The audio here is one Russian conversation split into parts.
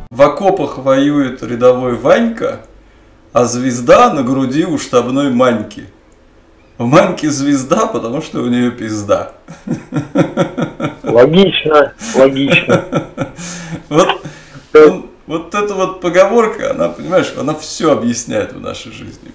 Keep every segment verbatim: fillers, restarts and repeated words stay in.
В окопах воюет рядовой Ванька, а звезда на груди у штабной Маньки. У Маньки звезда, потому что у нее пизда. Логично, логично. Вот, он, вот эта вот поговорка, она, понимаешь, она все объясняет в нашей жизни.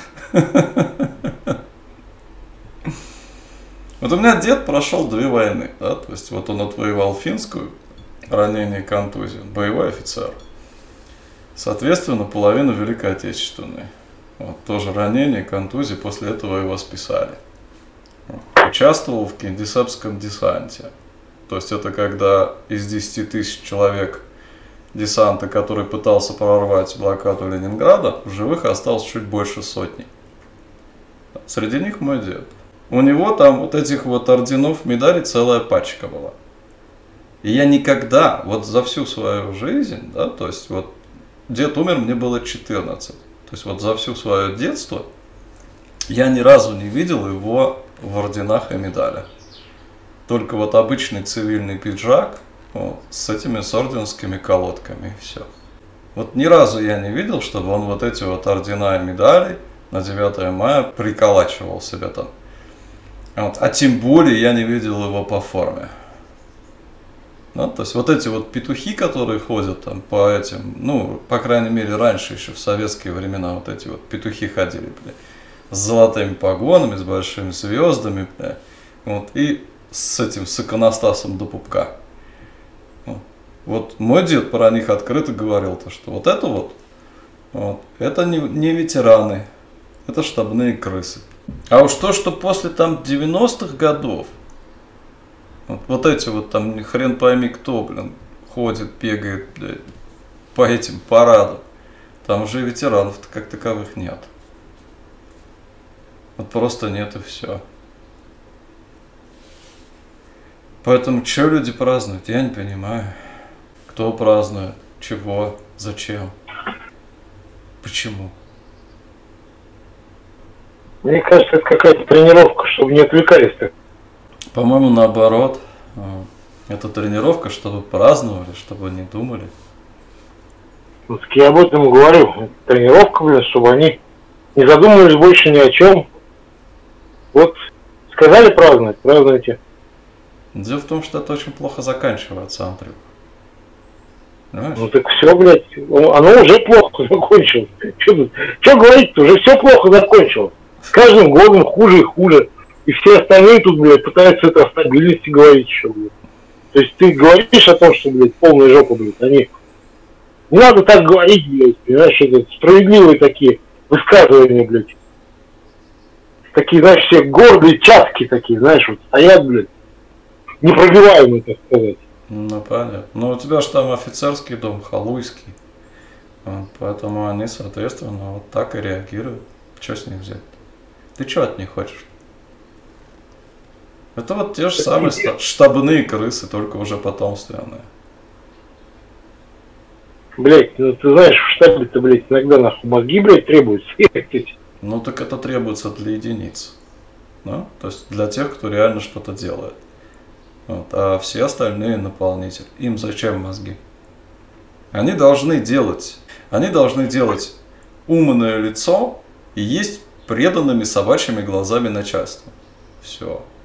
Вот у меня дед прошел две войны, да, то есть вот он отвоевал финскую, ранение и контузию, боевой офицер. Соответственно, половину Великой Отечественной. Вот, тоже ранение, контузия, после этого его списали. Вот. Участвовал в Кингисеппском десанте. То есть это когда из десяти тысяч человек десанта, который пытался прорвать блокаду Ленинграда, в живых осталось чуть больше сотни. Среди них мой дед. У него там вот этих вот орденов, медалей целая пачка была. И я никогда, вот за всю свою жизнь, да, то есть вот дед умер, мне было четырнадцать. То есть вот за всю свое детство я ни разу не видел его в орденах и медалях. Только вот обычный цивильный пиджак вот, с этими с орденскими колодками и все. Вот ни разу я не видел, чтобы он вот эти вот ордена и медали на девятое мая приколачивал себе там. Вот. А тем более я не видел его по форме. Ну, то есть вот эти вот петухи, которые ходят там по этим, ну, по крайней мере, раньше еще в советские времена вот эти вот петухи ходили, бля, с золотыми погонами, с большими звездами, бля, вот, и с этим, с иконостасом до пупка. Вот. Вот мой дед про них открыто говорил, то, что вот это вот, вот это не, не ветераны, это штабные крысы. А уж то, что после там девяностых годов, Вот, вот эти вот там хрен пойми кто, блин, ходит, бегает, блядь, по этим парадам. Там уже ветеранов-то как таковых нет. Вот просто нет и все. Поэтому что люди празднуют, я не понимаю. Кто празднует, чего, зачем, почему. Мне кажется, это какая-то тренировка, чтобы не отвлекались-то. По-моему, наоборот. Это тренировка, чтобы праздновали, чтобы не думали. Вот я об этом и говорю. Тренировка, блин, чтобы они не задумывались больше ни о чем. Вот сказали праздновать, празднуйте. Дело в том, что это очень плохо заканчивается, Андрей. Понимаешь? Ну так все, блядь, оно уже плохо закончилось. Что говорить-то, уже все плохо закончилось. С каждым годом хуже и хуже. И все остальные тут, блядь, пытаются это о стабильности говорить еще, блядь. То есть ты говоришь о том, что, блядь, полная жопа, блядь, они... Не надо так говорить, блядь, понимаешь, это справедливые такие высказывания, блядь. Такие, знаешь, все гордые чатки такие, знаешь, вот стоят, блядь, непробиваемые, так сказать. Ну, понятно. Но у тебя же там офицерский дом, халуйский. Вот, поэтому они, соответственно, вот так и реагируют. Что с них взять? Ты что от них хочешь? Это вот те же самые штабные крысы, только уже потомственные. Блять, ну ты знаешь, в штабе-то, блядь, иногда нахуй мозги, блядь, требуются. Ну так это требуется для единиц. Да? То есть для тех, кто реально что-то делает. Вот. А все остальные наполнители. Им зачем мозги? Они должны делать. Они должны делать умное лицо и есть преданными собачьими глазами начальства. Все.